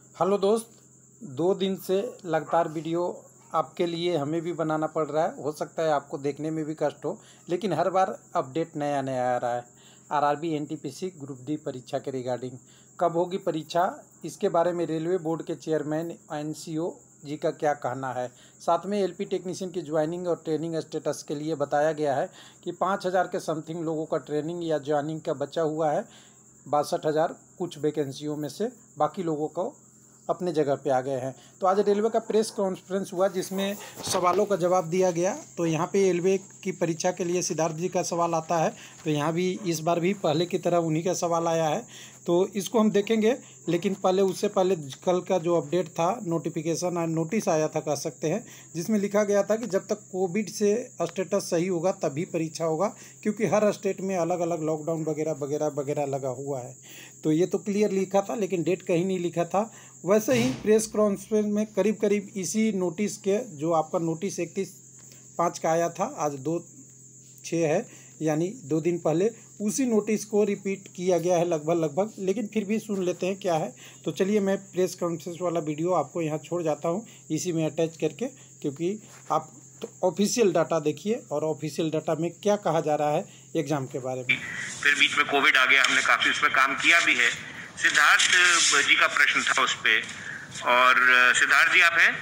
Hello दोस्त, 2 दिन से लगातार वीडियो आपके लिए हमें भी बनाना पड़ रहा है। हो सकता है आपको देखने में भी कष्ट हो, लेकिन हर बार अपडेट नया नया आ रहा है। आरआरबी एनटीपीसी ग्रुप डी परीक्षा के रिगार्डिंग कब होगी परीक्षा, इसके बारे में रेलवे बोर्ड के चेयरमैन एनसीओ जी का क्या कहना है। साथ में एलपी टेक्नीशियन की ज्वाइनिंग और ट्रेनिंग स्टेटस के लिए बताया गया है कि 5,000 के समथिंग लोगों का ट्रेनिंग या ज्वाइनिंग का बचा हुआ है। 62,000 कुछ वैकेंसियों में से, बाकी लोगों को अपने जगह पे आ गए हैं। तो आज रेलवे का प्रेस कॉन्फ्रेंस हुआ जिसमें सवालों का जवाब दिया गया। तो यहाँ पे रेलवे की परीक्षा के लिए सिद्धार्थ जी का सवाल आता है, तो यहाँ भी इस बार भी पहले की तरह उन्हीं का सवाल आया है। तो इसको हम देखेंगे, लेकिन पहले उससे पहले कल का जो अपडेट था, नोटिफिकेशन और नोटिस आया था कह सकते हैं, जिसमें लिखा गया था कि जब तक कोविड से स्टेटस सही होगा तभी परीक्षा होगा, क्योंकि हर स्टेट में अलग अलग लॉकडाउन वगैरह वगैरह वगैरह लगा हुआ है। तो ये तो क्लियर लिखा था, लेकिन डेट कहीं नहीं लिखा था। वैसे ही प्रेस कॉन्फ्रेंस में करीब करीब इसी नोटिस के, जो आपका नोटिस 31/5 का आया था, आज 2/6 है, यानी 2 दिन पहले उसी नोटिस को रिपीट किया गया है लगभग। लेकिन फिर भी सुन लेते हैं क्या है। तो चलिए मैं प्रेस कॉन्फ्रेंस वाला वीडियो आपको यहाँ छोड़ जाता हूँ इसी में अटैच करके, क्योंकि आप तो ऑफिशियल डाटा देखिए और ऑफिशियल डाटा में क्या कहा जा रहा है एग्जाम के बारे में। फिर बीच में कोविड आ गया, हमने काफ़ी उस पर काम किया भी है। सिद्धार्थ जी का प्रश्न था उस पर, और सिद्धार्थ जी आप हैं?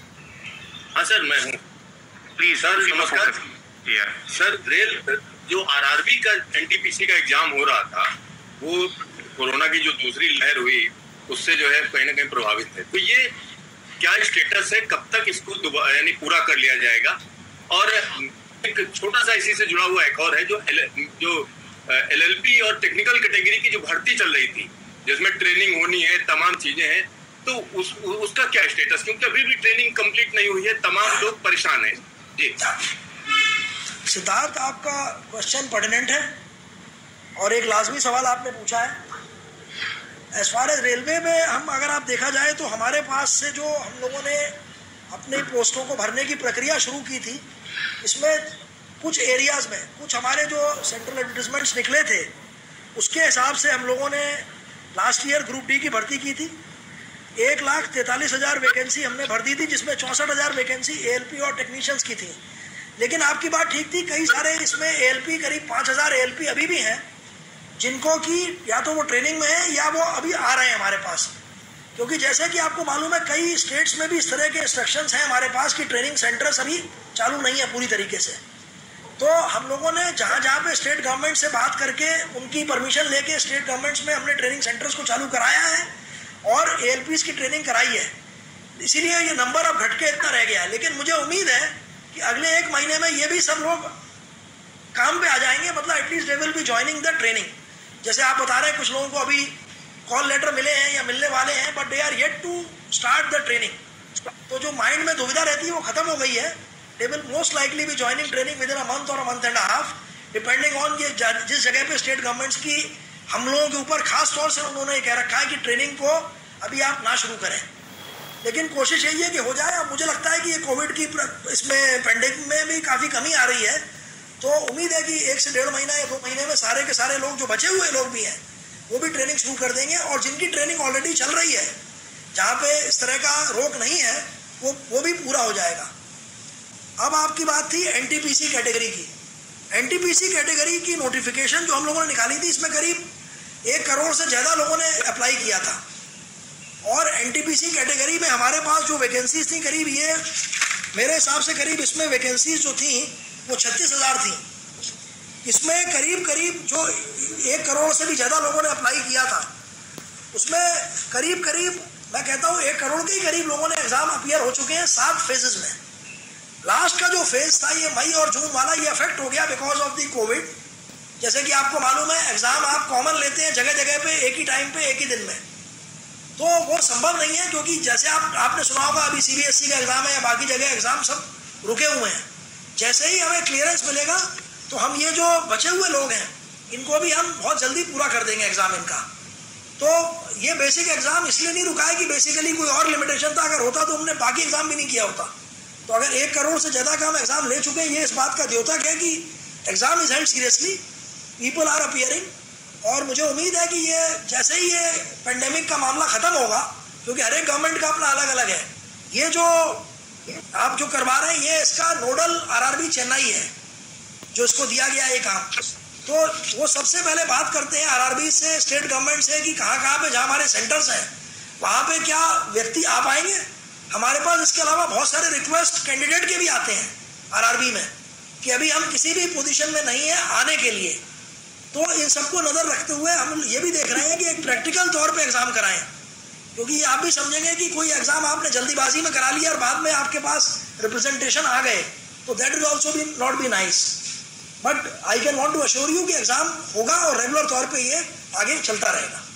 हाँ सर, मैं हूँ। प्लीज सर नमस्कार। सर, रेल जो आरआरबी का एनटीपीसी का एग्जाम हो रहा था, वो कोरोना की जो दूसरी लहर हुई उससे जो है कहीं ना कहीं प्रभावित है। तो ये क्या स्टेटस है, कब तक इसको यानी पूरा कर लिया जाएगा? और एक छोटा सा इसी से जुड़ा हुआ एक और है, जो एलएलबी और टेक्निकल कैटेगरी की जो भर्ती चल रही थी, जिसमें ट्रेनिंग होनी है, तमाम चीजें हैं, तो उसका क्या स्टेटस? क्योंकि अभी भी ट्रेनिंग कंप्लीट नहीं हुई है, तमाम लोग परेशान हैं। जी सिद्धार्थ, आपका क्वेश्चन पर्टिनेंट है और एक लाजमी सवाल आपने पूछा है। एज फार एज रेलवे में हम अगर आप देखा जाए तो हमारे पास से जो हम लोगों ने अपनी पोस्टों को भरने की प्रक्रिया शुरू की थी, इसमें कुछ एरियाज़ में कुछ हमारे जो सेंट्रल एडवर्टिजमेंट्स निकले थे उसके हिसाब से हम लोगों ने लास्ट ईयर ग्रुप डी की भर्ती की थी। 1,43,000 वैकेंसी हमने भर दी थी, जिसमें 64,000 वैकेंसी एएलपी और टेक्नीशियंस की थी। लेकिन आपकी बात ठीक थी, कई सारे इसमें एएलपी, करीब 5,000 एएलपी अभी भी हैं जिनको कि या तो वो ट्रेनिंग में है या वो अभी आ रहे हैं हमारे पास। क्योंकि जैसे कि आपको मालूम है, कई स्टेट्स में भी इस तरह के इंस्ट्रक्शंस हैं हमारे पास कि ट्रेनिंग सेंटर्स अभी चालू नहीं है पूरी तरीके से। तो हम लोगों ने जहाँ जहाँ पे स्टेट गवर्नमेंट से बात करके उनकी परमिशन लेके स्टेट गवर्नमेंट्स में हमने ट्रेनिंग सेंटर्स को चालू कराया है और एएलपीज़ की ट्रेनिंग कराई है। इसीलिए ये नंबर अब घट के इतना रह गया है। लेकिन मुझे उम्मीद है कि अगले 1 महीने में ये भी सब लोग काम पे आ जाएंगे, मतलब at least they will be joining the training. जैसे आप बता रहे हैं कुछ लोगों को अभी कॉल लेटर मिले हैं या मिलने वाले हैं, but they are yet to start the training. तो जो माइंड में दुविधा रहती है वो खत्म हो गई है। They will most likely be joining training within a month और a month and a half, depending on ये जिस जगह पे स्टेट गवर्नमेंट्स की हम लोगों के ऊपर खास तौर से उन्होंने कह रखा है कि ट्रेनिंग को अभी आप ना शुरू करें। लेकिन कोशिश यही है कि हो जाए। अब मुझे लगता है कि ये कोविड की इसमें पेंडेमिक में भी काफ़ी कमी आ रही है, तो उम्मीद है कि 1 से 1.5 महीना या 2 महीने में सारे के सारे लोग, जो बचे हुए लोग भी हैं, वो भी ट्रेनिंग शुरू कर देंगे। और जिनकी ट्रेनिंग ऑलरेडी चल रही है, जहाँ पे इस तरह का रोक नहीं है, वो भी पूरा हो जाएगा। अब आपकी बात थी एनटीपीसी कैटेगरी की। एनटीपीसी कैटेगरी की नोटिफिकेशन जो हम लोगों ने निकाली थी, इसमें करीब 1 करोड़ से ज़्यादा लोगों ने अप्लाई किया था। और एनटीपीसी कैटेगरी में हमारे पास जो वैकेंसीज थी, करीब ये मेरे हिसाब से करीब इसमें वैकेंसीज जो थी वो 36,000 थी। इसमें करीब जो 1 करोड़ से भी ज़्यादा लोगों ने अप्लाई किया था, उसमें करीब मैं कहता हूँ 1 करोड़ के ही करीब लोगों ने एग्ज़ाम अपीयर हो चुके हैं 7 फेजेस में। लास्ट का जो फेज था, ये मई और जून वाला, ये अफेक्ट हो गया बिकॉज ऑफ द कोविड। जैसे कि आपको मालूम है, एग्ज़ाम आप कॉमन लेते हैं जगह जगह पे, एक ही टाइम पे, एक ही दिन में, तो वो संभव नहीं है। क्योंकि जैसे आपने सुना होगा, अभी सीबीएसई का एग्ज़ाम है या बाकी जगह एग्ज़ाम सब रुके हुए हैं। जैसे ही हमें क्लियरेंस मिलेगा तो हम ये जो बचे हुए लोग हैं इनको भी हम बहुत जल्दी पूरा कर देंगे एग्ज़ाम इनका। तो ये बेसिक एग्ज़ाम इसलिए नहीं रुका है कि बेसिकली कोई और लिमिटेशन था। अगर होता तो हमने बाकी एग्ज़ाम भी नहीं किया होता। तो अगर 1 करोड़ से ज़्यादा का हम एग्ज़ाम ले चुके हैं, ये इस बात का द्योतक है कि exam is held seriously, people are appearing. और मुझे उम्मीद है कि ये जैसे ही ये पेंडेमिक का मामला ख़त्म होगा क्योंकि हर एक गवर्नमेंट का अपना अलग अलग है। ये जो आप जो करवा रहे हैं ये इसका नोडल आरआरबी चेन्नई है जो इसको दिया गया है काम। तो वो सबसे पहले बात करते हैं आरआरबी से, स्टेट गवर्नमेंट से कि कहाँ पे जहाँ हमारे सेंटर्स हैं वहाँ पे क्या व्यक्ति आ पाएंगे हमारे पास। इसके अलावा बहुत सारे रिक्वेस्ट कैंडिडेट के भी आते हैं आरआरबी में कि अभी हम किसी भी पोजीशन में नहीं है आने के लिए। तो इन सबको नज़र रखते हुए हम ये भी देख रहे हैं कि एक प्रैक्टिकल तौर पे एग्ज़ाम कराएं, क्योंकि आप भी समझेंगे कि कोई एग्ज़ाम आपने जल्दीबाजी में करा लिया और बाद में आपके पास रिप्रेजेंटेशन आ गए तो that will also be not be nice. But I can want to assure you कि एग्ज़ाम होगा और रेगुलर तौर पर ये आगे चलता रहेगा।